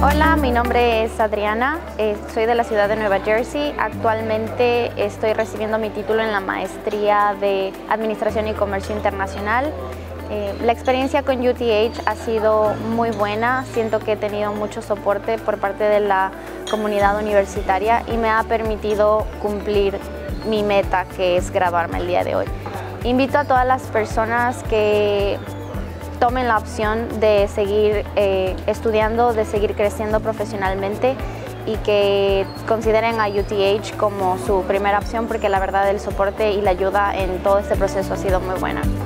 Hola, mi nombre es Adriana, soy de la ciudad de Nueva Jersey. Actualmente estoy recibiendo mi título en la maestría de Administración y Comercio Internacional. La experiencia con UTH ha sido muy buena, siento que he tenido mucho soporte por parte de la comunidad universitaria y me ha permitido cumplir mi meta, que es graduarme el día de hoy. Invito a todas las personas que tomen la opción de seguir estudiando, de seguir creciendo profesionalmente y que consideren a UTH como su primera opción, porque la verdad el soporte y la ayuda en todo este proceso ha sido muy buena.